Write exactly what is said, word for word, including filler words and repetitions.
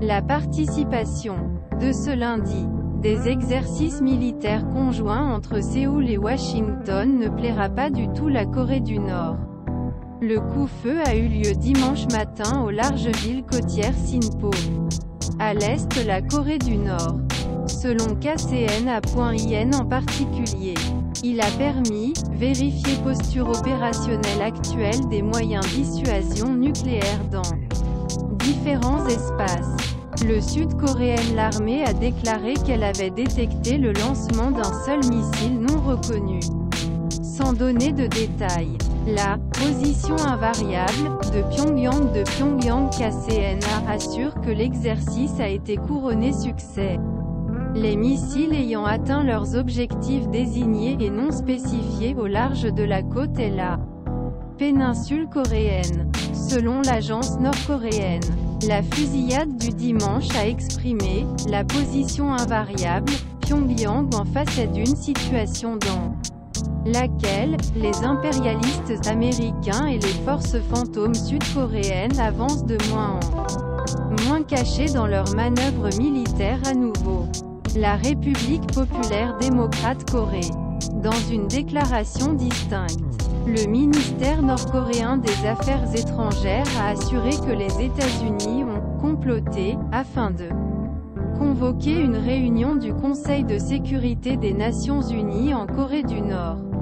La participation, de ce lundi, des exercices militaires conjoints entre Séoul et Washington ne plaira pas du tout la Corée du Nord. Le coup-feu a eu lieu dimanche matin au large ville côtière Sinpo. À l'est la Corée du Nord. Selon K C N A point I N en particulier, il a permis, vérifier posture opérationnelle actuelle des moyens dissuasion nucléaire dans différents espaces. Le sud-coréenne l'armée a déclaré qu'elle avait détecté le lancement d'un seul missile non reconnu. Sans donner de détails. La position invariable de Pyongyang de Pyongyang K C N A assure que l'exercice a été couronné succès. Les missiles ayant atteint leurs objectifs désignés et non spécifiés au large de la côte et la péninsule coréenne. Selon l'agence nord-coréenne, la fusillade du dimanche a exprimé la position invariable. Pyongyang en face d'une situation dans laquelle les impérialistes américains et les forces fantômes sud-coréennes avancent de moins en moins cachés dans leurs manœuvres militaires à nouveau. La République populaire démocrate Corée. Dans une déclaration distincte, le ministère nord-coréen des Affaires étrangères a assuré que les États-Unis ont comploté afin de convoquer une réunion du Conseil de sécurité des Nations Unies en Corée du Nord.